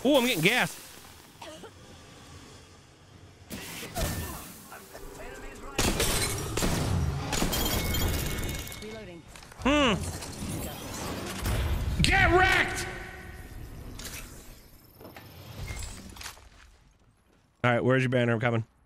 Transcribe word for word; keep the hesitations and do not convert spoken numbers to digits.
Oh, I'm getting gas. Reloading. Hmm. Get wrecked! All right, where's your banner? I'm coming.